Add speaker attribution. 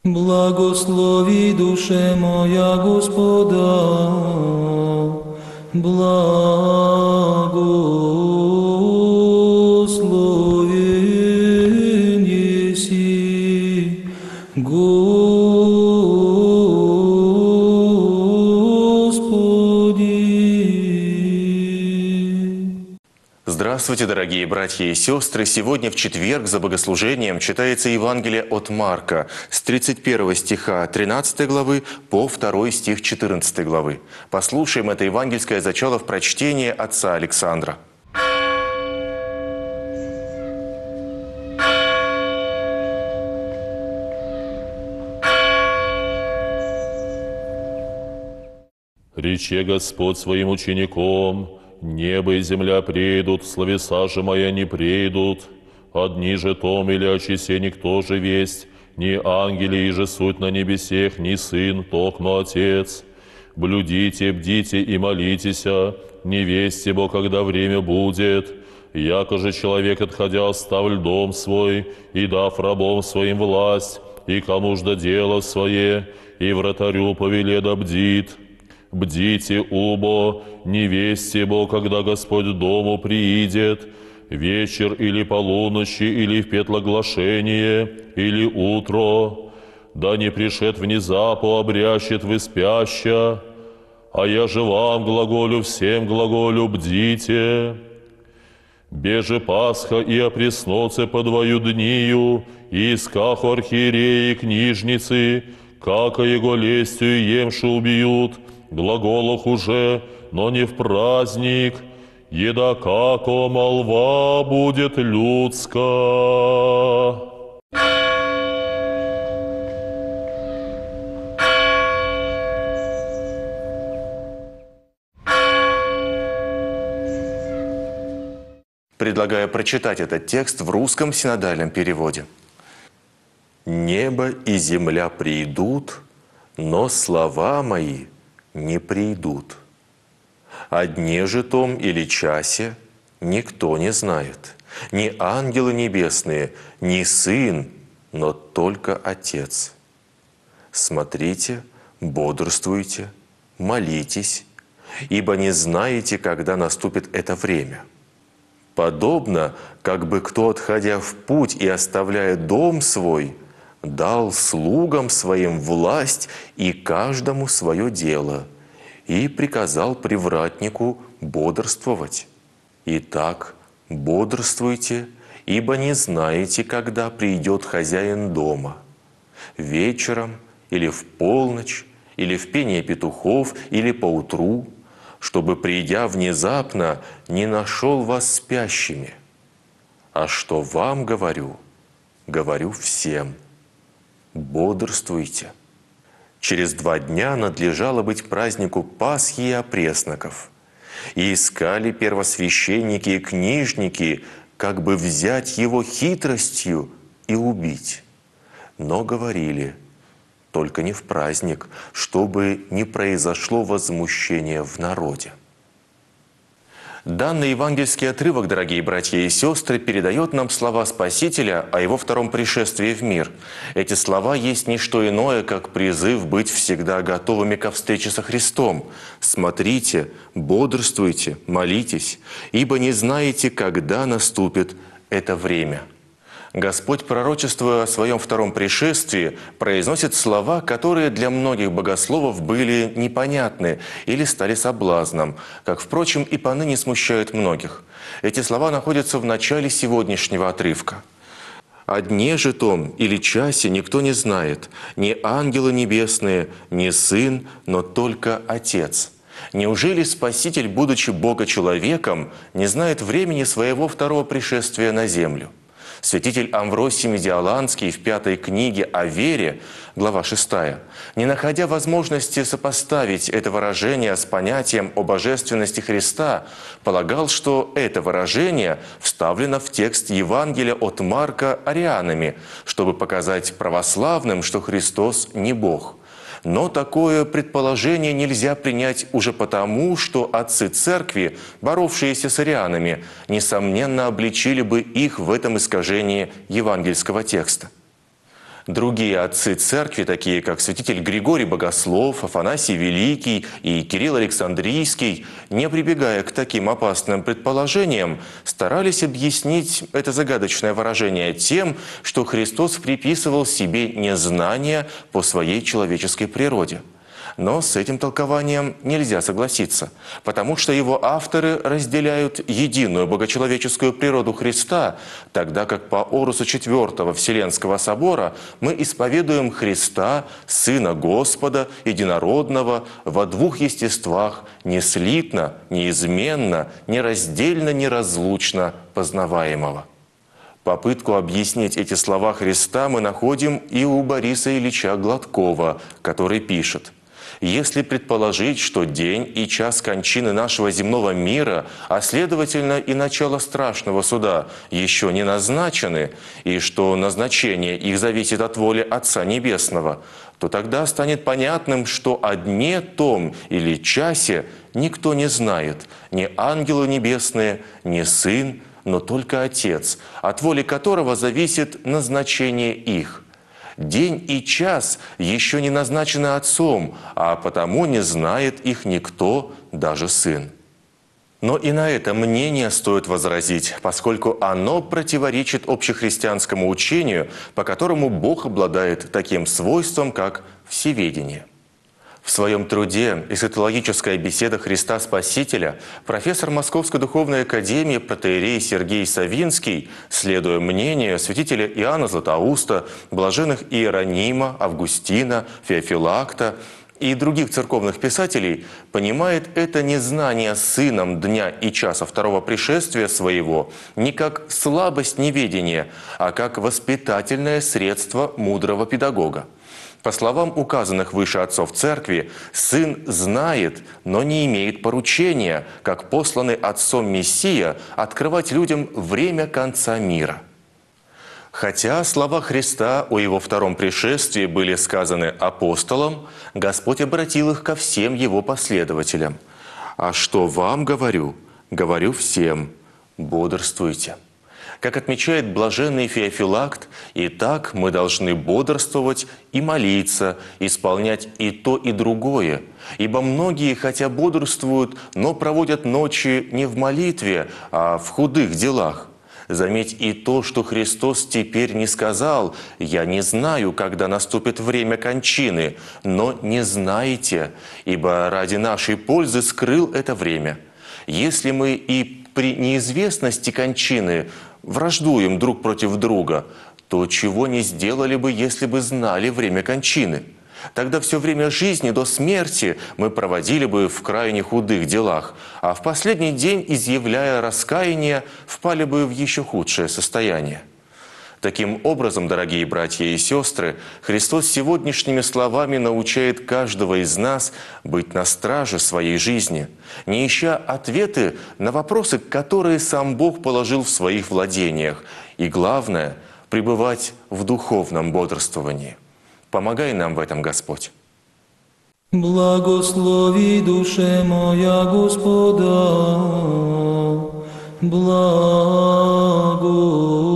Speaker 1: Благослови душе моя Господа, благословен еси, Господи.
Speaker 2: Здравствуйте, дорогие братья и сестры! Сегодня в четверг за богослужением читается Евангелие от Марка с 31 стиха 13 главы по 2 стих 14 главы. Послушаем это евангельское зачало в прочтении отца Александра.
Speaker 3: Рече Господь своим учеником: «Небо и земля придут, словеса же моя не придут. Одни же том или очесе никто же весть, ни ангели и же суть на небесех, ни сын, токмо Отец. Блюдите, бдите и молитесь, не весте бо, когда время будет. Яко же человек, отходя, оставль дом свой, и дав рабом своим власть, и кому ж да дело свое, и вратарю повеледа бдит. Бдите, убо, не весте бо, когда Господь дому приидет, вечер или полуночи, или в петлоглашение, или утро, да не пришед внезапу, обрящет вы спяща, а я же вам глаголю, всем глаголю, бдите. Беже Пасха и опреснутся по двою днию, и искаху архиереи и книжницы, како его лестью емши убьют, глаголах уже, но не в праздник, еда како молва будет людска».
Speaker 2: Предлагаю прочитать этот текст в русском синодальном переводе. «Небо и земля придут, но слова мои не придут. О дне же том или часе никто не знает, ни ангелы небесные, ни Сын, но только Отец. Смотрите, бодрствуйте, молитесь, ибо не знаете, когда наступит это время. Подобно, как бы кто, отходя в путь и оставляя дом свой, дал слугам своим власть и каждому свое дело, и приказал привратнику бодрствовать. Итак, бодрствуйте, ибо не знаете, когда придет хозяин дома, вечером или в полночь, или в пение петухов, или поутру, чтобы, придя внезапно, не нашел вас спящими. А что вам говорю, говорю всем: бодрствуйте». Через 2 дня надлежало быть празднику Пасхи и опресноков. И искали первосвященники и книжники, как бы взять его хитростью и убить. Но говорили: только не в праздник, чтобы не произошло возмущение в народе. Данный евангельский отрывок, дорогие братья и сестры, передает нам слова Спасителя о Его втором пришествии в мир. Эти слова есть не что иное, как призыв быть всегда готовыми ко встрече со Христом. «Смотрите, бодрствуйте, молитесь, ибо не знаете, когда наступит это время». Господь, пророчествуя о Своем втором пришествии, произносит слова, которые для многих богословов были непонятны или стали соблазном, как, впрочем, и поныне смущают многих. Эти слова находятся в начале сегодняшнего отрывка. «О дне же том или часе никто не знает, ни ангелы небесные, ни Сын, но только Отец». Неужели Спаситель, будучи Бога-человеком, не знает времени своего второго пришествия на землю? Святитель Амвросий Медиаланский в 5 книге о вере, глава 6, не находя возможности сопоставить это выражение с понятием о божественности Христа, полагал, что это выражение вставлено в текст Евангелия от Марка арианами, чтобы показать православным, что Христос не Бог. Но такое предположение нельзя принять уже потому, что отцы церкви, боровшиеся с арианами, несомненно обличили бы их в этом искажении евангельского текста. Другие отцы церкви, такие как святитель Григорий Богослов, Афанасий Великий и Кирилл Александрийский, не прибегая к таким опасным предположениям, старались объяснить это загадочное выражение тем, что Христос приписывал себе незнание по своей человеческой природе. Но с этим толкованием нельзя согласиться, потому что его авторы разделяют единую богочеловеческую природу Христа, тогда как по орусу IV Вселенского собора мы исповедуем Христа, Сына Господа, Единородного, во двух естествах, неслитно, неизменно, нераздельно, неразлучно познаваемого. Попытку объяснить эти слова Христа мы находим и у Бориса Ильича Гладкова, который пишет: «Если предположить, что день и час кончины нашего земного мира, а следовательно и начало страшного суда, еще не назначены, и что назначение их зависит от воли Отца Небесного, то тогда станет понятным, что о дне том или часе никто не знает, ни ангелы небесные, ни Сын, но только Отец, от воли которого зависит назначение их. День и час еще не назначены Отцом, а потому не знает их никто, даже Сын». Но и на это мнение стоит возразить, поскольку оно противоречит общехристианскому учению, по которому Бог обладает таким свойством, как всеведение. В своем труде «Эсхатологическая беседа Христа Спасителя» профессор Московской духовной академии протоиерей Сергей Савинский, следуя мнению святителя Иоанна Златоуста, блаженных Иеронима, Августина, Феофилакта и других церковных писателей, понимает это незнание Сыном дня и часа второго пришествия своего не как слабость неведения, а как воспитательное средство мудрого педагога. По словам указанных выше отцов церкви, Сын знает, но не имеет поручения, как посланный Отцом Мессия, открывать людям время конца мира. Хотя слова Христа о Его втором пришествии были сказаны апостолам, Господь обратил их ко всем Его последователям. «А что вам говорю? Говорю всем: бодрствуйте». Как отмечает блаженный Феофилакт, и так мы должны бодрствовать и молиться, исполнять и то, и другое. Ибо многие, хотя бодрствуют, но проводят ночи не в молитве, а в худых делах. Заметь и то, что Христос теперь не сказал: «Я не знаю, когда наступит время кончины», но «не знаете, ибо ради нашей пользы скрыл это время». Если мы и при неизвестности кончины враждуем друг против друга, то чего не сделали бы, если бы знали время кончины? Тогда все время жизни до смерти мы проводили бы в крайне худых делах, а в последний день, изъявляя раскаяние, впали бы в еще худшее состояние. Таким образом, дорогие братья и сестры, Христос сегодняшними словами научает каждого из нас быть на страже своей жизни, не ища ответы на вопросы, которые сам Бог положил в своих владениях, и главное – пребывать в духовном бодрствовании. Помогай нам в этом, Господь.
Speaker 1: Благослови душе моя Господа, благо.